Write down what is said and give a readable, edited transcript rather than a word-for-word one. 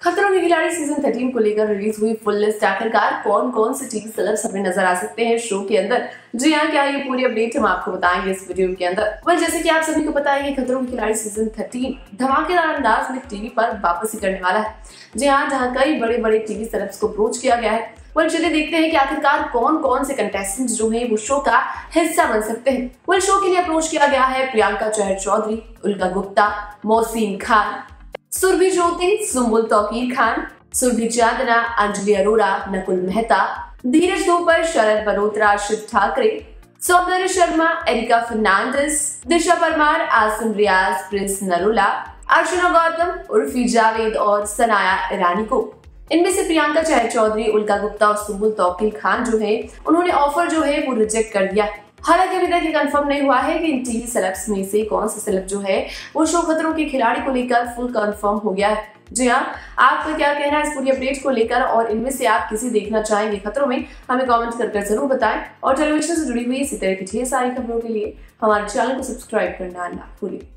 खतरों के खिलाड़ी सीजन 13 को लेकर रिलीज हुई फुल लिस्ट आखिरकार कौन कौन से टीवी सेलेब्स हमें नजर आ सकते हैं शो के अंदर। जी हाँ, क्या ये पूरी अपडेट हम आपको बताएंगे इस वीडियो के अंदर। जैसे कि आप सभी को पता है कि खतरों के खिलाड़ी सीजन 13 धमाकेदार अंदाज में टीवी पर वापसी करने वाला है। जी हाँ, जहाँ कई बड़े बड़े टीवी सेलेब्स को अप्रोच किया गया है। चलिए देखते हैं कि आखिरकार कौन कौन से कंटेस्टेंट जो हैं वो शो का हिस्सा बन सकते हैं। शो के लिए अप्रोच किया गया है प्रियंका चहर चौधरी, उल्का गुप्ता, मोहसिन खान, सुरभि ज्योति, सुम्बुल तौकीर खान, सुरभि चांदना, अंजलि अरोरा, नकुल मेहता, धीरज दोपर, शरद मल्होत्रा, शिव ठाकरे, सौंदर्य शर्मा, एरिका फर्नांडिस, दिशा परमार, आसिम रियाज, प्रिंस नरूला, अर्चना गौतम, उर्फी जावेद और सनाया ईरानी को। इनमें से प्रियंका चहर चौधरी, उल्का गुप्ता और सुम्बुल तौकीर खान जो है उन्होंने ऑफर जो है वो रिजेक्ट कर दिया। हालांकि अभी तक ये कंफर्म नहीं हुआ है कि इन टीवी सेलेब्स में से कौन सा सेलेब जो है वो शो खतरों के खिलाड़ी को लेकर फुल कंफर्म हो गया है। जी हाँ, आपका क्या कहना है इस पूरी अपडेट को लेकर और इनमें से आप किसी देखना चाहेंगे खतरों में, हमें कमेंट करके जरूर बताएं। और टेलीविजन से जुड़ी हुई इसी तरह की ढेर सारी खबरों के लिए हमारे चैनल को सब्सक्राइब करना ना भूलिए।